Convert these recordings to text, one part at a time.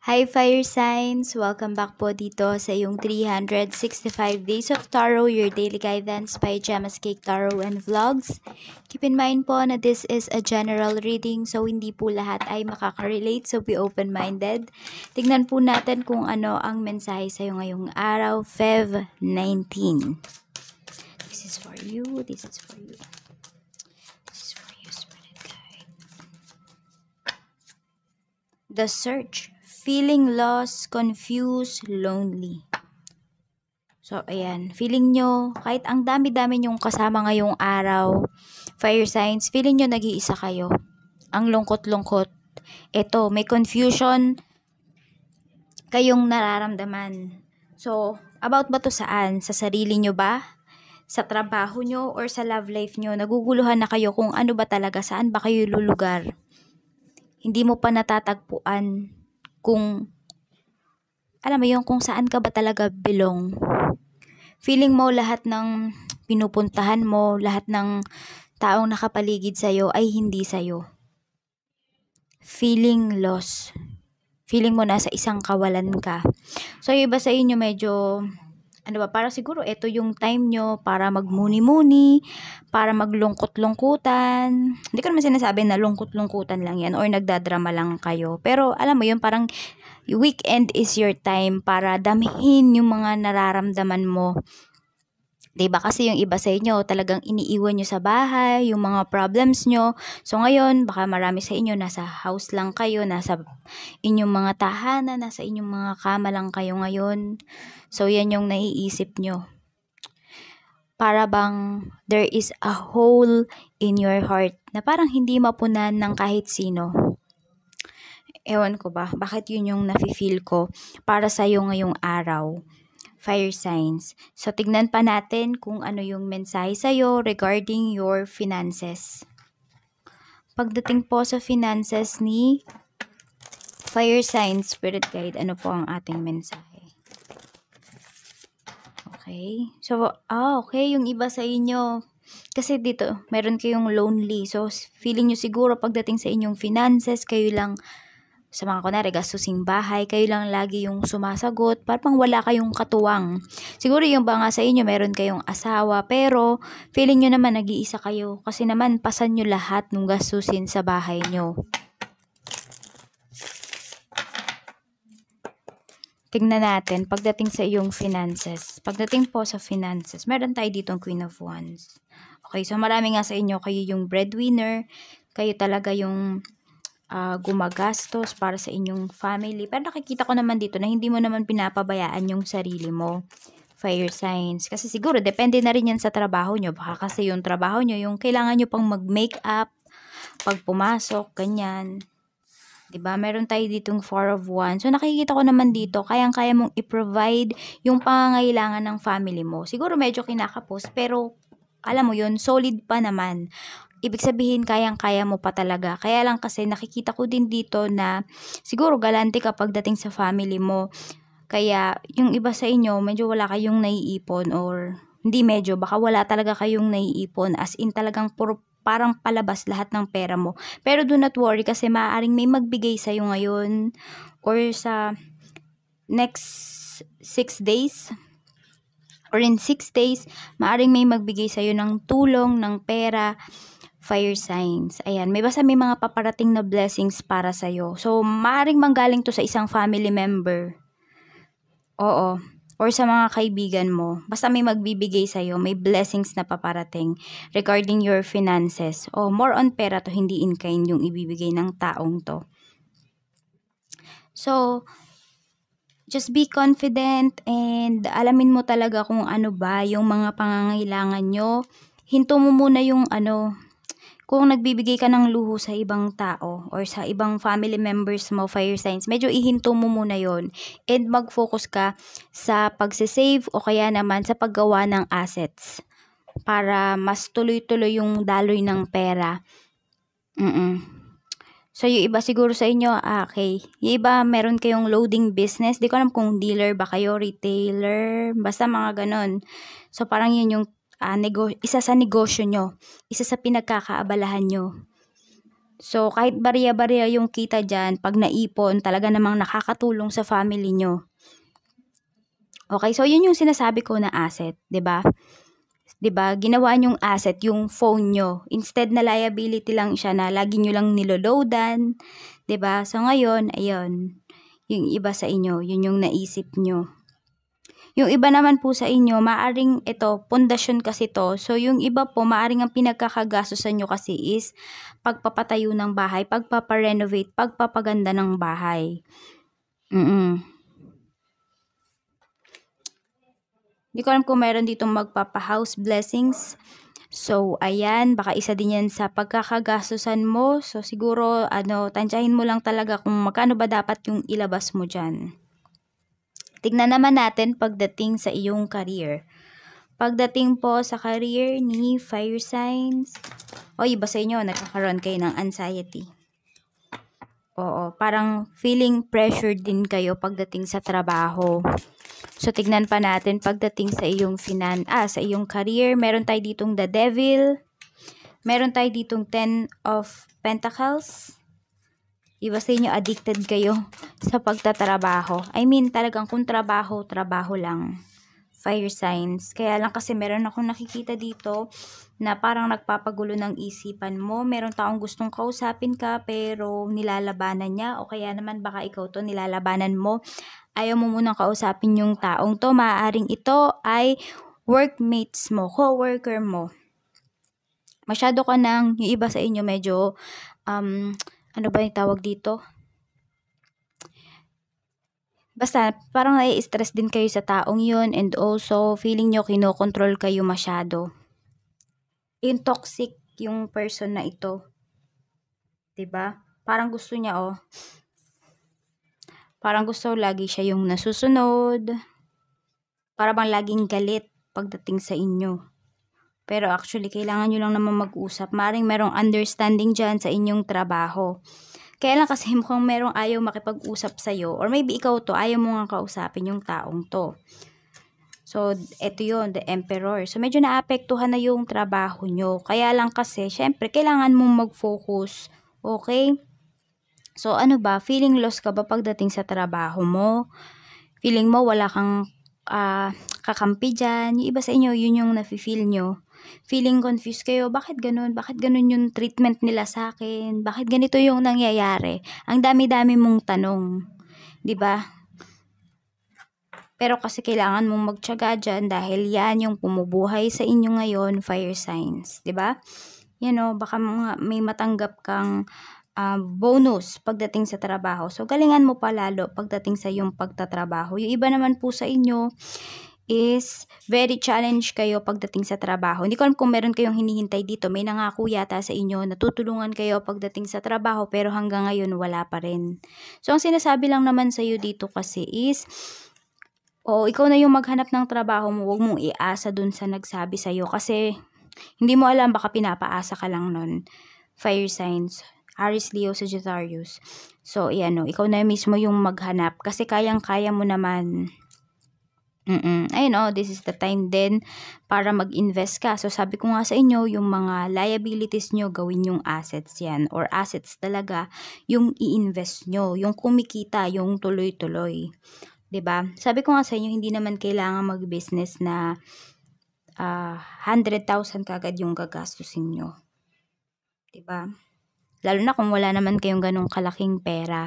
Hi Fire Signs! Welcome back po dito sa iyong 365 Days of Tarot, your daily guidance by Gemma's Cake Tarot and Vlogs. Keep in mind po na this is a general reading, so hindi po lahat ay makaka-relate, so be open-minded. Tignan po natin kung ano ang mensahe sa iyo ngayong araw, Feb 19. This is for you, this is for you. This is for you, Spirit Guide. The Search. Feeling lost, confused, lonely. So, ayan. Feeling nyo, kahit ang dami-dami nyong kasama ngayong araw, fire signs, feeling nyo nag-iisa kayo. Ang lungkot-lungkot. Eto, may confusion kayong nararamdaman. So, about ba to saan? Sa sarili nyo ba? Sa trabaho nyo? Or sa love life nyo? Naguguluhan na kayo kung ano ba talaga, saan ba kayo lulugar? Hindi mo pa natatagpuan kung, alam mo yung kung saan ka ba talaga belong. Feeling mo lahat ng pinupuntahan mo, lahat ng taong nakapaligid sa'yo ay hindi sa'yo. Feeling lost. Feeling mo nasa isang kawalan ka. So, yung iba sa inyo medyo, para siguro ito yung time nyo para magmuni-muni, para maglungkot-lungkutan. Hindi ko naman sinasabi na lungkot-lungkutan lang yan or nagdadrama lang kayo. Pero alam mo yun, parang weekend is your time para damihin yung mga nararamdaman mo. Diba? Kasi yung iba sa inyo talagang iniiwan nyo sa bahay, yung mga problems nyo. So ngayon, baka marami sa inyo nasa house lang kayo, nasa inyong mga tahanan, nasa inyong mga kama lang kayo ngayon. So yan yung naiisip nyo. Para bang there is a hole in your heart na parang hindi mapunan ng kahit sino. Ewan ko ba, bakit yun yung nafe-feel ko para sa'yo ngayong araw. Fire signs. So, tignan pa natin kung ano yung mensahe sa'yo regarding your finances. Pagdating po sa finances ni Fire signs, Spirit Guide, ano po ang ating mensahe? Okay. So, okay. Yung iba sa inyo, kasi dito, meron kayong lonely. So, feeling nyo siguro pagdating sa inyong finances, kayo lang sa mga kunwari, gastusin bahay, kayo lang lagi yung sumasagot, parang wala kayong katuwang. Siguro yung ba nga sa inyo, meron kayong asawa, pero feeling nyo naman nag-iisa kayo, kasi naman pasan nyo lahat ng gastusin sa bahay nyo. Tingnan natin, pagdating sa iyong finances. Pagdating po sa finances, meron tayo ditong Queen of Wands. Okay, so marami nga sa inyo, kayo yung breadwinner, kayo talaga yung gumagastos para sa inyong family. Pero nakikita ko naman dito na hindi mo naman pinapabayaan yung sarili mo. Fire signs. Kasi siguro, depende na rin yan sa trabaho nyo. Baka kasi yung trabaho nyo, yung kailangan nyo pang mag-makeup, pag pumasok, ganyan. Diba? Meron tayo ditong 4 of Wands. So, nakikita ko naman dito, kayang-kaya mong i-provide yung pangangailangan ng family mo. Siguro medyo kinakapos, pero alam mo yun, solid pa naman. Ibig sabihin, kayang-kaya mo pa talaga. Kaya lang kasi nakikita ko din dito na siguro galante ka pagdating sa family mo. Kaya yung iba sa inyo, medyo wala kayong naiipon or hindi medyo, baka wala talaga kayong naiipon. As in talagang parang palabas lahat ng pera mo. Pero do not worry kasi maaaring may magbigay sa'yo ngayon or sa next 6 days. Or in 6 days, maaaring may magbigay sa'yo ng tulong, ng pera, fire signs. Ayan, may mga paparating na blessings para sa'yo. So, maaaring manggaling to sa isang family member. Oo. Or sa mga kaibigan mo. Basta may magbibigay sa'yo, may blessings na paparating regarding your finances. More on pera to, hindi in kind yung ibibigay ng taong to. So, just be confident and alamin mo talaga kung ano ba yung mga pangangailangan nyo. Hinto mo muna yung kung nagbibigay ka ng luho sa ibang tao or sa ibang family members mo, fire signs, medyo ihinto mo muna yon and mag-focus ka sa pagsisave o kaya naman sa paggawa ng assets para mas tuloy-tuloy yung daloy ng pera. So, yung iba siguro sa inyo, okay. Yung iba, meron kayong loading business. Di ko alam kung dealer ba kayo, retailer, basta mga ganon. So, parang yun yung isa sa negosyo nyo. Isa sa pinagkakaabalahan nyo. So, kahit barya-barya yung kita diyan, 'pag naipon talaga namang nakakatulong sa family niyo. Okay, so yun yung sinasabi ko na asset, 'di ba? 'Di ba, ginawa niyong asset yung phone niyo, instead na liability lang siya na lagi niyo lang nilo-loadan, 'di ba? So ngayon, ayun, yung iba sa inyo, yun yung naisip niyo. Yung iba naman po sa inyo, maaring ito, pundasyon kasi 'to. So yung iba po, maaring ang pinagkakagastusan niyo kasi is pagpapatayo ng bahay, pagpapa-renovate, pagpapaganda ng bahay. Mm. Di ko alam kung meron ditong magpapa-house blessings. So, ayan, baka isa din yan sa pagkakagastusan mo. So, siguro, tansyahin mo lang talaga kung magkano ba dapat yung ilabas mo dyan. Tignan naman natin pagdating sa iyong career. Pagdating po sa career ni fire signs, iba sa inyo, nagkakaroon kayo ng anxiety. Oo, parang feeling pressured din kayo pagdating sa trabaho. So, tignan pa natin pagdating sa iyong sa iyong career. Meron tayo ditong the devil. Meron tayo ditong 10 of Pentacles. Iba sa inyo, addicted kayo sa pagtatrabaho. I mean, talagang kung trabaho, trabaho lang. Fire signs. Kaya lang kasi meron akong nakikita dito na parang nagpapagulo ng isipan mo. Meron taong gustong kausapin ka pero nilalabanan niya, o kaya naman baka ikaw to nilalabanan mo. Ayaw mo munang kausapin yung taong to. Maaaring ito ay workmates mo, co-worker mo. Masyado ka yung iba sa inyo medyo, ano ba yung tawag dito? Basta, parang nai-stress din kayo sa taong yun, and also, feeling nyo kinokontrol kayo masyado. Yung toxic yung person na ito. 'Di ba? Parang gusto niya, parang gusto lagi siya yung nasusunod. Para bang laging galit pagdating sa inyo. Pero actually, kailangan nyo lang naman mag-usap. Maring merong understanding dyan sa inyong trabaho. Kaya lang kasi mukhang merong ayaw makipag-usap sa'yo, or maybe ikaw to, ayaw mo nga kausapin yung taong to. So, eto yun, the Emperor. So, medyo naapektuhan na yung trabaho nyo. Kaya lang kasi, syempre, kailangan mong mag-focus. Okay? So, ano ba? Feeling lost ka ba pagdating sa trabaho mo? Feeling mo wala kang kakampi dyan? Yung iba sa inyo, yun yung nafe-feel nyo. Feeling confused kayo, bakit ganun? Bakit ganun yung treatment nila sa akin? Bakit ganito yung nangyayari? Ang dami-dami mong tanong, 'di ba? Pero kasi kailangan mong magtiyaga dyan dahil yan yung pumubuhay sa inyo ngayon, fire signs, 'di ba? Baka may matanggap kang bonus pagdating sa trabaho. So, galingan mo pa lalo pagdating sa iyong pagtatrabaho. Yung iba naman po sa inyo is very challenged kayo pagdating sa trabaho. Hindi ko alam kung meron kayong hinihintay dito. May nangako yata sa inyo, natutulungan kayo pagdating sa trabaho, pero hanggang ngayon wala pa rin. So, ang sinasabi lang naman sa iyo dito kasi is, ikaw na yung maghanap ng trabaho mo, huwag mong iasa dun sa nagsabi sa iyo kasi hindi mo alam, baka pinapaasa ka lang nun. Fire signs, Aries, Leo, Sagittarius. So, ikaw na mismo yung maghanap kasi kayang-kaya mo naman. Ayun, this is the time din para mag-invest ka. So, sabi ko nga sa inyo, yung mga liabilities nyo, gawin yung assets yan. Or assets talaga, yung i-invest nyo. Yung kumikita, yung tuloy-tuloy. 'Di ba? Sabi ko nga sa inyo, hindi naman kailangan mag-business na 100,000 kagad yung gagastusin nyo. 'Di ba? Lalo na kung wala naman kayong ganong kalaking pera.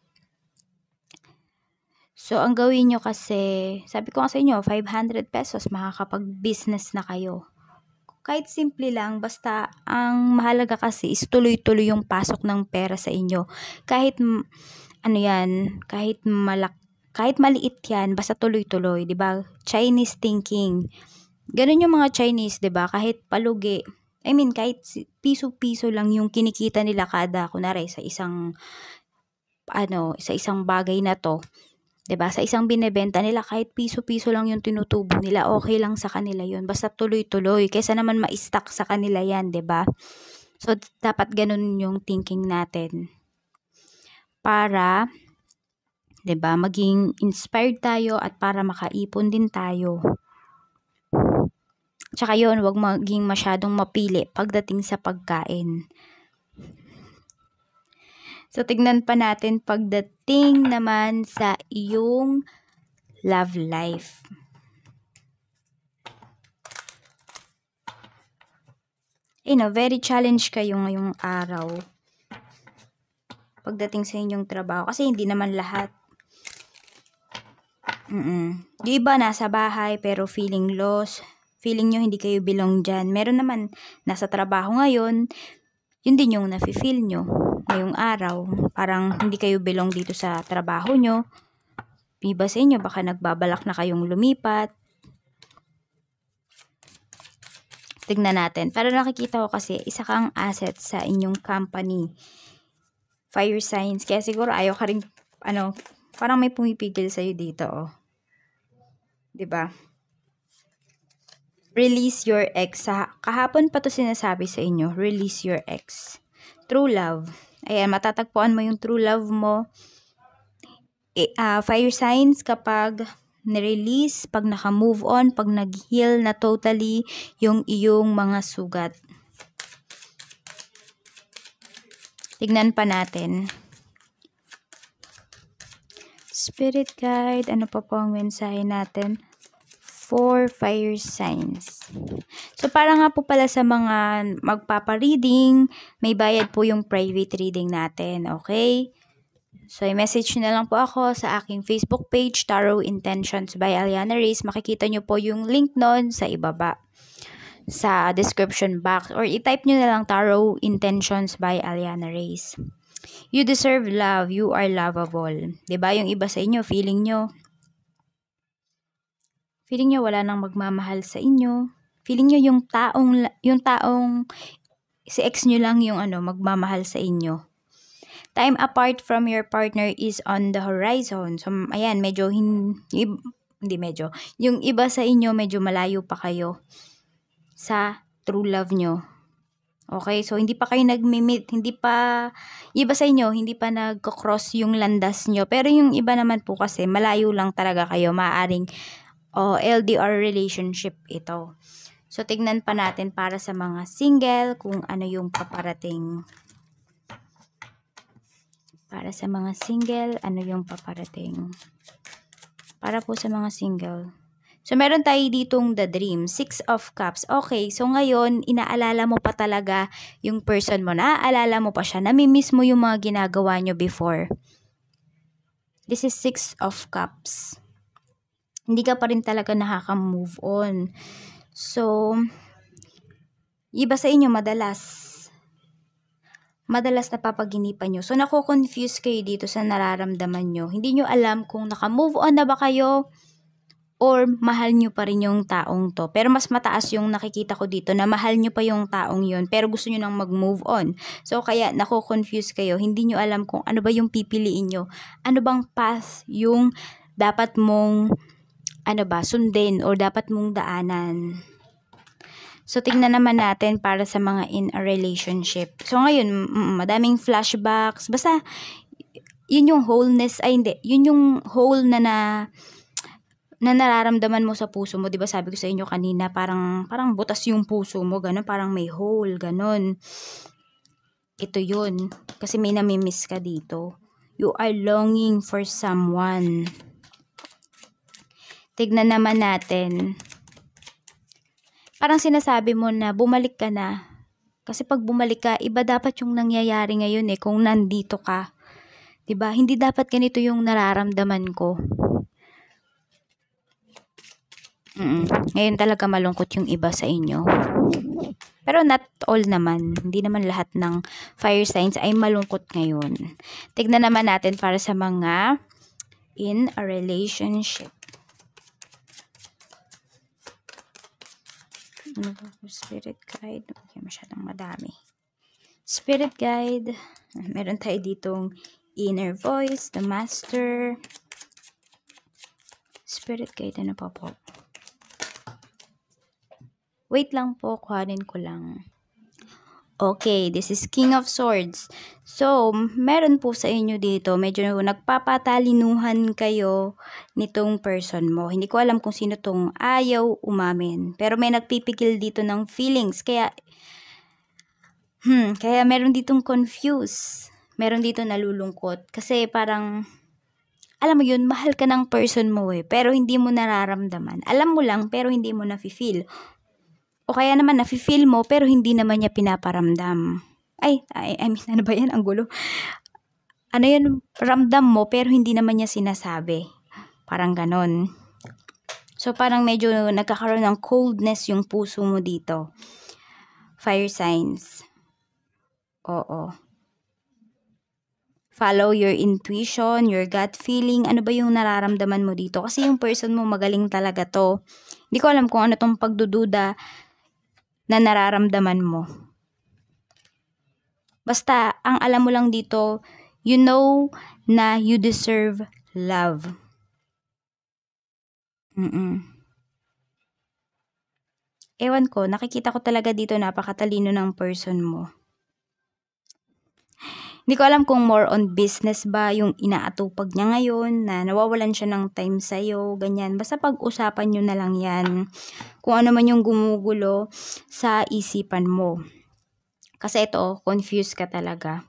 So, ang gawin nyo kasi, sabi ko nga sa inyo, 500 pesos, makakapag-business na kayo. Kahit simple lang, basta ang mahalaga kasi is tuloy-tuloy yung pasok ng pera sa inyo. Kahit, kahit maliit yan, basta tuloy-tuloy, 'di ba? Chinese thinking. Ganun yung mga Chinese, 'di ba? Kahit palugi. I mean, kahit piso-piso lang yung kinikita nila kada, kunwari, sa isang bagay na to. 'Di ba? Sa isang binebenta nila, kahit piso-piso lang yung tinutubo nila, okay lang sa kanila yun. Basta tuloy-tuloy. Kaysa naman ma-stuck sa kanila yan, 'di ba? So, dapat ganun yung thinking natin. Para, 'di ba, maging inspired tayo at para makaipon din tayo. Tsaka yun, wag maging masyadong mapili pagdating sa pagkain. So, tignan pa natin pagdating naman sa iyong love life. Very challenge kayo ngayong araw. Pagdating sa inyong trabaho. Kasi hindi naman lahat. Yung iba nasa bahay pero feeling lost. Feeling nyo hindi kayo belong dyan. Meron naman nasa trabaho ngayon. Yun din yung nafe-feel nyo ngayong araw. Parang hindi kayo belong dito sa trabaho nyo. Iba sa inyo, baka nagbabalak na kayong lumipat. Tignan natin. Pero nakikita ko kasi, isa kang asset sa inyong company. Fire signs. Kaya siguro ayaw ka rin, parang may pumipigil sa'yo dito, oh. Diba? Release your ex. Kahapon pa to sinasabi sa inyo. Release your ex. True love. Ayan, matatagpuan mo yung true love mo. Fire signs kapag nirelease, pag naka-move on, pag nag-heal na totally yung iyong mga sugat. Tignan pa natin. Spirit guide, ano pa po ang mensahe natin? 4 fire signs. So, para nga po pala sa mga magpapa-reading, may bayad po yung private reading natin, okay? So, i-message na lang po ako sa aking Facebook page, Tarot Intentions by Aliana Reyes. Makikita nyo po yung link nun sa ibaba, sa description box. Or i-type nyo na lang Tarot Intentions by Aliana Reyes. You deserve love. You are lovable. Diba? Yung iba sa inyo, feeling nyo wala nang magmamahal sa inyo. Feeling nyo yung taong si ex nyo lang yung magmamahal sa inyo. Time apart from your partner is on the horizon. So, ayan, yung iba sa inyo, medyo malayo pa kayo sa true love nyo. Okay, so hindi pa kayo nag-meet, iba sa inyo, hindi pa nag-cross yung landas nyo. Pero yung iba naman po kasi, malayo lang talaga kayo, maaaring LDR relationship ito. So, tignan pa natin para sa mga single kung ano yung paparating. Para sa mga single, ano yung paparating. Para po sa mga single. So, meron tayo ditong The Dream, 6 of Cups. Okay, so ngayon, inaalala mo pa talaga yung person mo. Naaalala mo pa siya. Namimiss mo yung mga ginagawa nyo before. This is 6 of Cups. Hindi ka pa rin talaga nakaka-move on. So, iba sa inyo madalas napapaginipan nyo. So, nako-confuse kayo dito sa nararamdaman nyo. Hindi nyo alam kung naka-move on na ba kayo or mahal nyo pa rin yung taong to. Pero mas mataas yung nakikita ko dito na mahal nyo pa yung taong yun pero gusto nyo nang mag-move on. So, kaya nako-confuse kayo. Hindi nyo alam kung ano ba yung pipiliin nyo. Ano bang path yung dapat mong sundin o dapat mong daanan. So, tingnan naman natin para sa mga in a relationship. So, ngayon, madaming flashbacks. Basta, yun yung wholeness, yun yung whole na nararamdaman mo sa puso mo. Diba sabi ko sa inyo kanina, parang butas yung puso mo, ganun, parang may hole, ganun. Ito yun. Kasi may namimiss ka dito. You are longing for someone. Tignan naman natin. Parang sinasabi mo na bumalik ka na. Kasi pag bumalik ka, iba dapat yung nangyayari ngayon kung nandito ka. Diba? Hindi dapat ganito yung nararamdaman ko. Ngayon talaga malungkot yung iba sa inyo. Pero not all naman. Hindi naman lahat ng fire signs ay malungkot ngayon. Tignan naman natin para sa mga in a relationship. Spirit guide. Okay, masyadong madami. Spirit guide. Meron tayo ditong inner voice, the master. Spirit guide, ano pa po? Wait lang po, kuhanin ko lang. Okay, this is King of Swords. So, meron po sa inyo dito, medyo nagpapatalinuhan kayo nitong person mo. Hindi ko alam kung sino tong ayaw umamin. Pero may nagpipigil dito ng feelings. Kaya meron ditong confused. Meron dito nalulungkot. Kasi parang, alam mo yun, mahal ka ng person mo pero hindi mo nararamdaman. Alam mo lang, pero hindi mo nafe-feel. O kaya naman nafe-feel mo, pero hindi naman niya pinaparamdam. I mean, ano ba yan? Ang gulo. Ano yun? Ramdam mo, pero hindi naman niya sinasabi. Parang ganon. So, parang medyo nagkakaroon ng coldness yung puso mo dito. Fire signs. Oo. Follow your intuition, your gut feeling. Ano ba yung nararamdaman mo dito? Kasi yung person mo magaling talaga to. Hindi ko alam kung ano tong pagdududa na nararamdaman mo. Basta, ang alam mo lang dito, you know na you deserve love. Ewan ko, nakikita ko talaga dito napakatalino ng person mo. Hindi ko alam kung more on business ba yung inaatupag niya ngayon, na nawawalan siya ng time sa'yo, ganyan. Basta pag-usapan nyo na lang yan. Kung ano man yung gumugulo sa isipan mo. Kasi ito, confused ka talaga.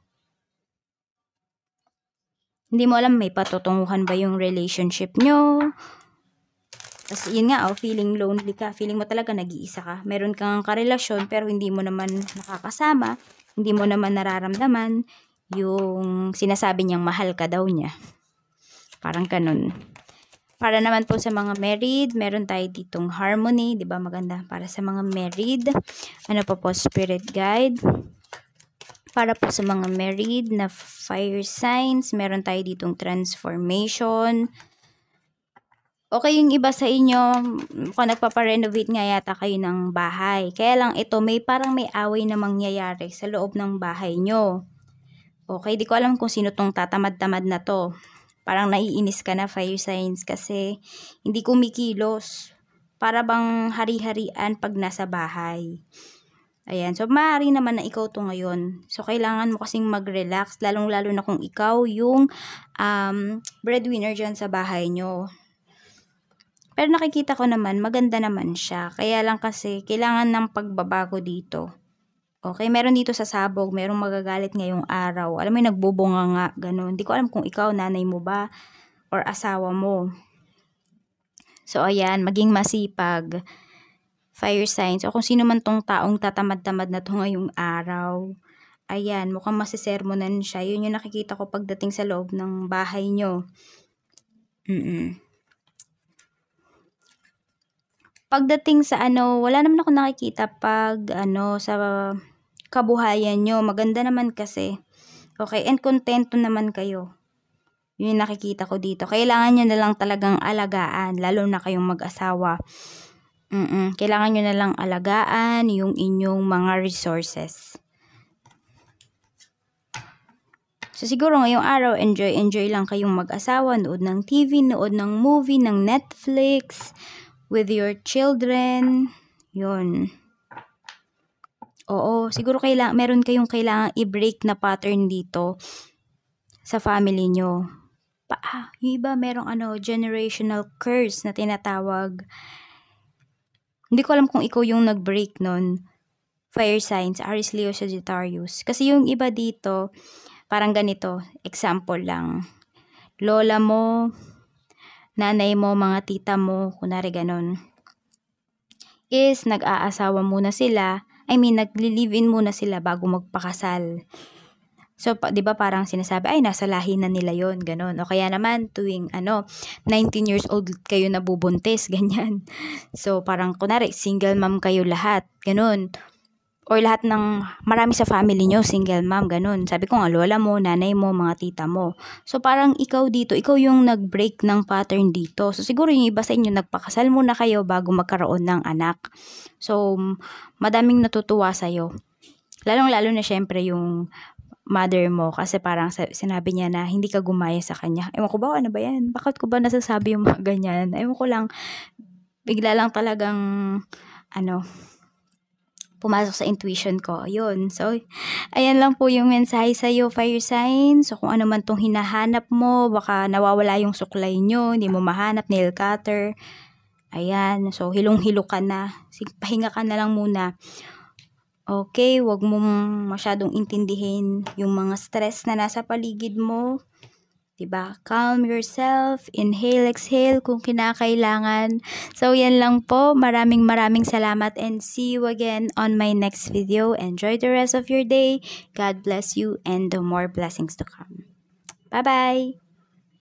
Hindi mo alam may patutunguhan ba yung relationship nyo. Kasi yun nga, feeling lonely ka. Feeling mo talaga nag-iisa ka. Meron kang karelasyon pero hindi mo naman nakakasama. Hindi mo naman nararamdaman yung sinasabi niyang mahal ka daw niya. Parang ganun. Para naman po sa mga married, meron tayo ditong harmony, 'di ba? Maganda para sa mga married. Ano po spirit guide? Para po sa mga married na fire signs, meron tayo ditong transformation. Okay, yung iba sa inyo, kung nagpapa-renovate nga yata kayo ng bahay. Kaya lang ito, parang may away na mangyayari sa loob ng bahay nyo. Okay, di ko alam kung sino tong tatamad-tamad na to. Parang naiinis ka na, fire signs, kasi hindi kumikilos. Para bang hari-harian pag nasa bahay. Ayan, so maaari naman na ikaw to ngayon. So kailangan mo kasing mag-relax, lalong-lalo na kung ikaw yung breadwinner dyan sa bahay nyo. Pero nakikita ko naman, maganda naman siya. Kaya lang kasi, kailangan ng pagbabago dito. Okay, meron dito sa sabog, merong magagalit ngayong araw. Alam mo yung nagbubunga nga, ganun. Hindi ko alam kung ikaw, nanay mo ba, or asawa mo. So, ayan, maging masipag. Fire signs, o kung sino man tong taong tatamad-tamad na to ngayong araw. Ayan, mukhang masisermonan siya. Yun yung nakikita ko pagdating sa loob ng bahay nyo. Pagdating sa wala naman ako nakikita pag sa kabuhayan nyo. Maganda naman kasi. Okay, and kontento naman kayo. Yun yung nakikita ko dito. Kailangan nyo na lang talagang alagaan, lalo na kayong mag-asawa. Kailangan nyo na lang alagaan yung inyong mga resources. So siguro ngayong araw, enjoy lang kayong mag-asawa, nood ng TV, nood ng movie, ng Netflix, with your children. Yun. Oo, siguro meron kayong kailangang i-break na pattern dito sa family nyo. Yung iba merong generational curse na tinatawag. Hindi ko alam kung ikaw yung nag-break nun. Fire signs, Aries, Leo, Sagittarius. Kasi yung iba dito, parang ganito, example lang. Lola mo, nanay mo, mga tita mo, kunwari ganun, is nag-aasawa muna sila. Nagli-live-in muna sila bago magpakasal. So, 'di ba parang sinasabi, ay nasa lahi na nila 'yon, ganun. O kaya naman tuwing 19 years old kayo nabubuntis, ganyan. So, parang kunwari single mom kayo lahat, ganun. Or lahat ng marami sa family nyo, single mom, ganun. Sabi ko nga, lola mo, nanay mo, mga tita mo. So, parang ikaw dito, ikaw yung nag-break ng pattern dito. So, siguro yung iba sa inyo, nagpakasal muna kayo bago magkaroon ng anak. So, madaming natutuwa sa'yo. Lalong-lalo na syempre yung mother mo, kasi parang sinabi niya na hindi ka gumaya sa kanya. Ewan ko ba, ano ba yan? Bakit ko ba nasasabi yung mga ganyan? Ewan ko lang, bigla lang talagang, pumasok sa intuition ko. Ayun. So, ayan lang po yung mensahe sa'yo, fire signs. So, kung ano man tong hinahanap mo, baka nawawala yung suklay nyo, hindi mo mahanap, nail cutter. Ayan. So, hilong-hilo ka na. Pahinga ka na lang muna. Okay, wag mong masyadong intindihin yung mga stress na nasa paligid mo. 'Di ba? Calm yourself, inhale, exhale kung kinakailangan. So yan lang po. Maraming salamat and see you again on my next video. Enjoy the rest of your day. God bless you and more blessings to come. Bye-bye!